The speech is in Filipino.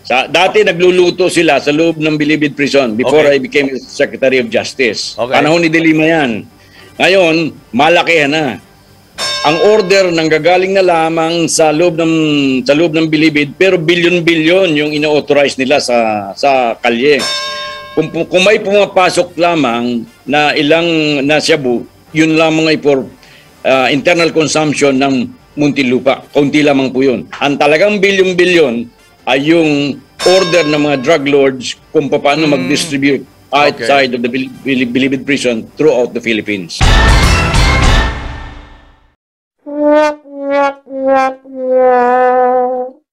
Dati nagluluto sila sa loob ng Bilibid Prison before I became Secretary of Justice. Panahon ni De Lima yan. Ngayon, malakihan na. Ang order nanggagaling na lamang sa loob ng Bilibid, pero bilyon-bilyon yung ino-authorize nila sa kalye. Kung may pumapasok lamang na ilang na Shabu, yun lamang ay for internal consumption ng Muntinlupa. Kaunti lamang po yun. Ang talagang bilyon-bilyon ay yung order ng mga drug lords kung paano mag-distribute outside of the Bilibid Prison throughout the Philippines. Yeah.